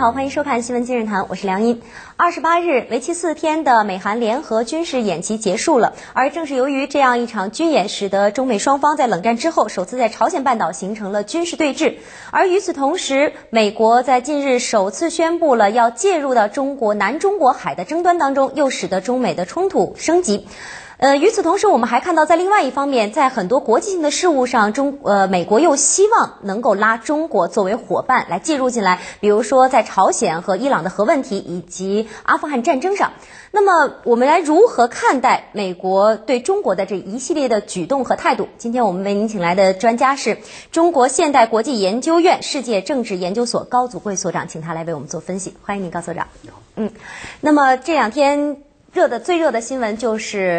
好，欢迎收看新闻今日谈，我是梁茵。28日，为期4天的美韩联合军事演习结束了，而正是由于这样一场军演，使得中美双方在冷战之后首次在朝鲜半岛形成了军事对峙。而与此同时，美国在近日首次宣布了要介入到南中国海的争端当中，又使得中美的冲突升级。与此同时，我们还看到，在另外一方面，在很多国际性的事务上，美国又希望能够拉中国作为伙伴来介入进来，比如说在朝鲜和伊朗的核问题以及阿富汗战争上。那么，我们来如何看待美国对中国的这一系列的举动和态度？今天我们为您请来的专家是中国现代国际研究院世界政治研究所高祖贵所长，请他来为我们做分析。欢迎您，高所长。那么这两天最热的新闻就是，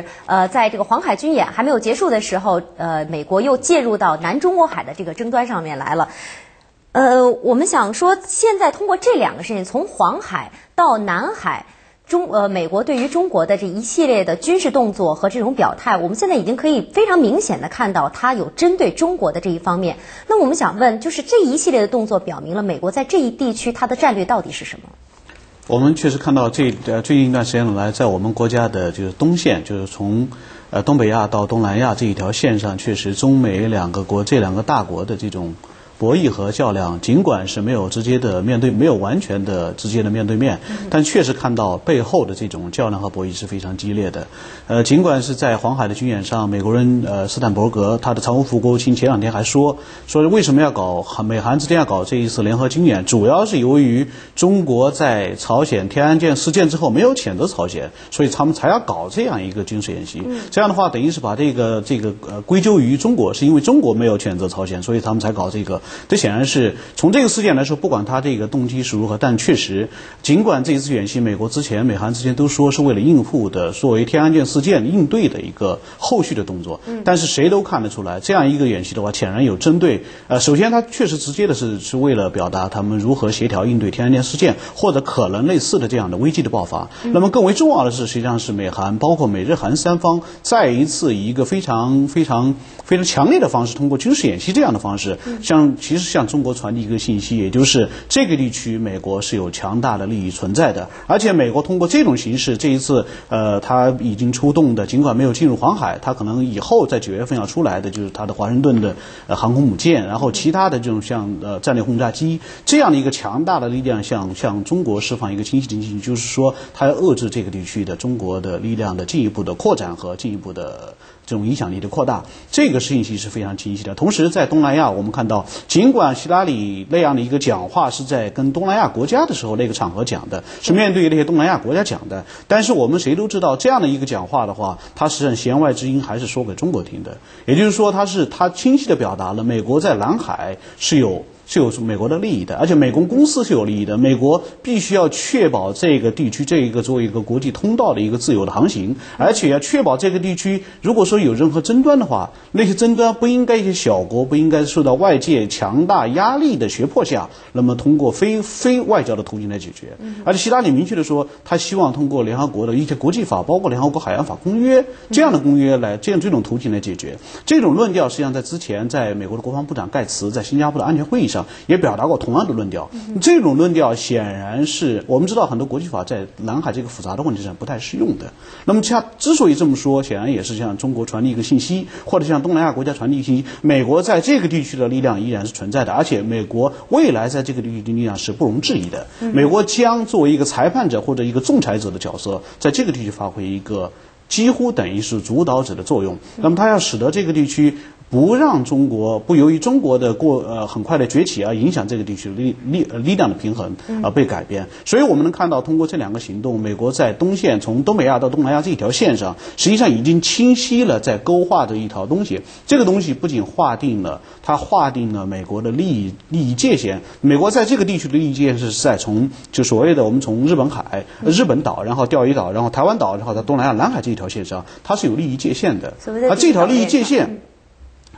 在这个黄海军演还没有结束的时候，美国又介入到南中国海的这个争端上面来了。我们想说，现在通过这两个事情，从黄海到南海，美国对于中国的这一系列的军事动作和这种表态，我们现在已经可以非常明显的看到，它有针对中国的这一方面。那我们想问，就是这一系列的动作表明了美国在这一地区它的战略到底是什么？ 我们确实看到最近一段时间来，在我们国家的就是东线，就是从东北亚到东南亚这一条线上，确实中美这两个大国的这种博弈和较量，尽管是没有完全的直接的面对面，但确实看到背后的这种较量和博弈是非常激烈的。尽管是在黄海的军演上，美国人斯坦伯格他的常务副国务卿前两天还说为什么要美韩之间要搞这一次联合军演，主要是由于中国在朝鲜天安舰事件之后没有谴责朝鲜，所以他们才要搞这样一个军事演习。这样的话，等于是把这个归咎于中国，是因为中国没有谴责朝鲜，所以他们才搞这个。这显然是从这个事件来说，不管他这个动机是如何，但确实，尽管这一次演习，美韩之间都说是为了应付的作为天安舰事件应对的一个后续的动作，但是谁都看得出来，这样一个演习的话，显然有针对。首先，他确实直接的是为了表达他们如何协调应对天安舰事件或者可能类似的这样的危机的爆发。那么更为重要的是，实际上是美韩包括美日韩三方再一次以一个非常强烈的方式，通过军事演习这样的方式，其实向中国传递一个信息，也就是这个地区美国是有强大的利益存在的，而且美国通过这种形式，这一次他已经出动的，尽管没有进入黄海，他可能以后在9月份要出来的就是他的华盛顿的航空母舰，然后其他的这种像战略轰炸机这样的一个强大的力量向中国释放一个清晰的信息，就是说他要遏制这个地区的中国的力量的进一步的扩展和进一步的这种影响力的扩大，这个信息是非常清晰的。同时在东南亚，我们看到尽管希拉里那样的一个讲话是在跟东南亚国家的时候那个场合讲的，是面对那些东南亚国家讲的，但是我们谁都知道，这样的一个讲话的话，他实际上弦外之音还是说给中国听的，也就是说他清晰地表达了美国在南海是有美国的利益的，而且美国公司是有利益的，美国必须要确保这个地区作为一个国际通道的一个自由的航行，而且要确保这个地区如果说有任何争端的话，那些争端不应该一些小国不应该受到外界强大压力的胁迫下，那么通过非外交的途径来解决。而且希拉里明确的说，他希望通过联合国的一些国际法，包括联合国海洋法公约这样的公约这种途径来解决。这种论调实际上在之前在美国的国防部长盖茨在新加坡的安全会议上也表达过同样的论调。这种论调显然是我们知道很多国际法在南海这个复杂的问题上不太适用的。那么他之所以这么说，显然也是向中国传递一个信息，或者向东南亚国家传递一个信息，美国在这个地区的力量依然是存在的，而且美国未来在这个地区的力量是不容置疑的。美国将作为一个裁判者或者一个仲裁者的角色，在这个地区发挥一个几乎等于是主导者的作用。那么他要使得这个地区不由于中国的很快的崛起而影响这个地区力量的平衡被改变。所以我们能看到，通过这两个行动，美国在东线从东北亚到东南亚这一条线上，实际上已经清晰了在勾画着一条东西。这个东西不仅划定了美国的利益界限，美国在这个地区的利益界限是在就所谓的我们从日本岛，然后钓鱼岛，然后台湾岛，然后到东南亚南海这一条线上，它是有利益界限的。而这条利益界限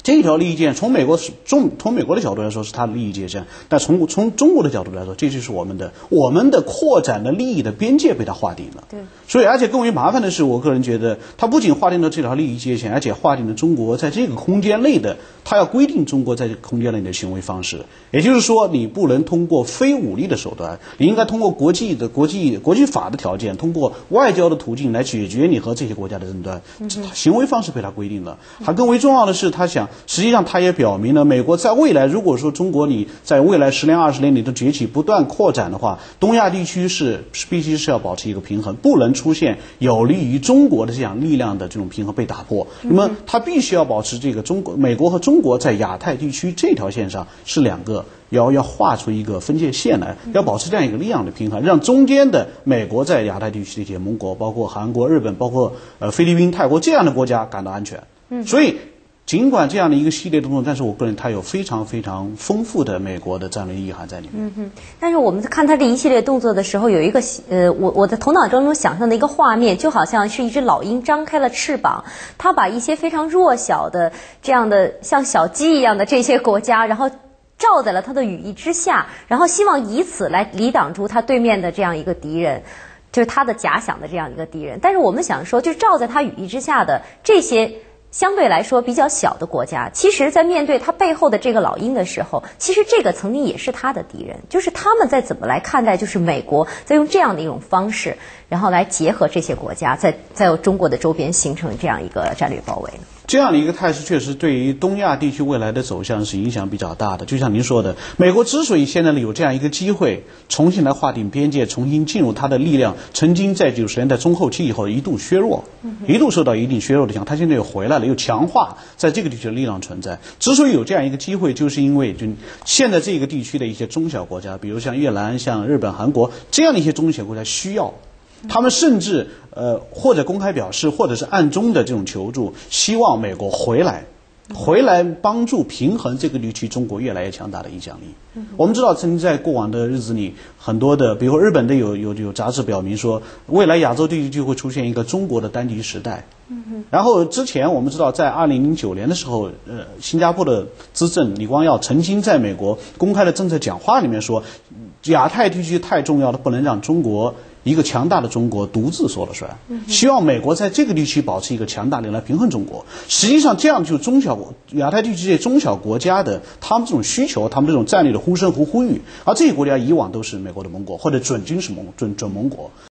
这条利益界限从美国的角度来说是它的利益界限，但从中国的角度来说，这就是我们的扩展的利益的边界被它划定了。 对， 所以而且更为麻烦的是，我个人觉得它不仅划定了这条利益界限，而且划定了中国在这个空间内的，它要规定中国在这个空间内的行为方式。也就是说，你不能通过非武力的手段，你应该通过国际法的条件，通过外交的途径来解决你和这些国家的争端。行为方式被它规定了。还更为重要的是，实际上它也表明了，美国在未来如果说中国你在未来10年20年里的崛起不断扩展的话，东亚地区必须是要保持一个平衡，不能出现有利于中国的这样力量的这种平衡被打破。那么它必须要保持这个美国和中国在亚太地区这条线上是两个。要画出一个分界线来，要保持这样一个力量的平衡，让中间的美国在亚太地区的一些盟国，包括韩国、日本，包括菲律宾、泰国这样的国家感到安全。所以尽管这样的一个系列动作，但是我个人它有非常非常丰富的美国的战略意涵在里面。 但是我们在看它这一系列动作的时候，有一个我在头脑当中想象的一个画面，就好像是一只老鹰张开了翅膀，它把一些非常弱小的这样的像小鸡一样的这些国家，然后罩在了他的羽翼之下，然后希望以此来抵挡住他对面的这样一个敌人，就是他的假想的这样一个敌人。但是我们想说，就罩在他羽翼之下的这些相对来说比较小的国家，其实在面对他背后的这个老鹰的时候，其实这个曾经也是他的敌人，就是他们在怎么来看待，就是美国在用这样的一种方式，然后来结合这些国家，在中国的周边形成这样一个战略包围呢？ 这样的一个态势确实对于东亚地区未来的走向是影响比较大的。就像您说的，美国之所以现在有这样一个机会重新来划定边界，重新进入它的力量，曾经在90年代中后期以后一度削弱，一度受到一定削弱的影响，它现在又回来了，又强化在这个地区的力量存在。之所以有这样一个机会，就是因为就现在这个地区的一些中小国家，比如像越南、像日本、韩国这样的一些中小国家需要。他们甚至或者公开表示，或者是暗中的这种求助，希望美国回来帮助平衡这个地区中国越来越强大的影响力。我们知道，曾经在过往的日子里，很多的，比如说日本的有杂志表明说，未来亚洲地区就会出现一个中国的单极时代。然后之前我们知道，在2009年的时候，新加坡的资政李光耀曾经在美国公开的政策讲话里面说，亚太地区太重要了，不能让中国一个强大的中国独自说了算，希望美国在这个地区保持一个强大力量来平衡中国。实际上，这样就亚太地区这些中小国家的他们这种需求，他们这种战略的呼声和呼吁，而这些国家以往都是美国的盟国或者准盟国。